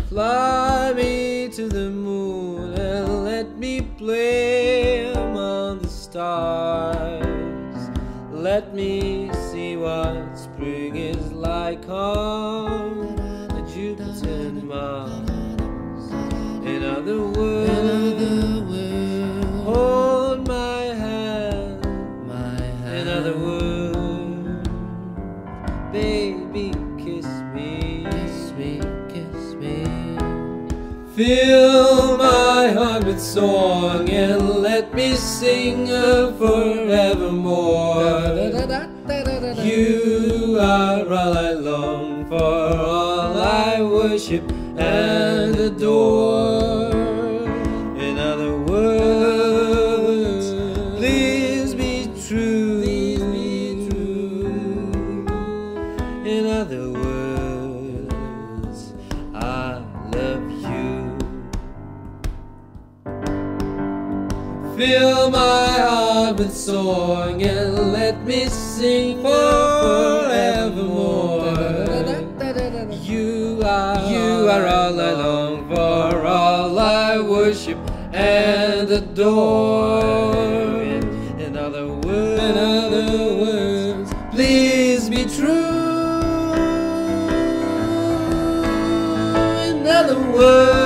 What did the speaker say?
Fly me to the moon and let me play among the stars. Let me see what spring is like on Jupiter and Mars. In other words, hold my hand. In other words, baby, kiss me. Kiss me. Fill my heart with song and let me sing forevermore. You are all I long for, all I worship and adore. In other words, please be true. In other words, I love you. Fill my heart with song and let me sing forevermore. You are all I long for, all I worship and adore. In other words, please be true. In other words,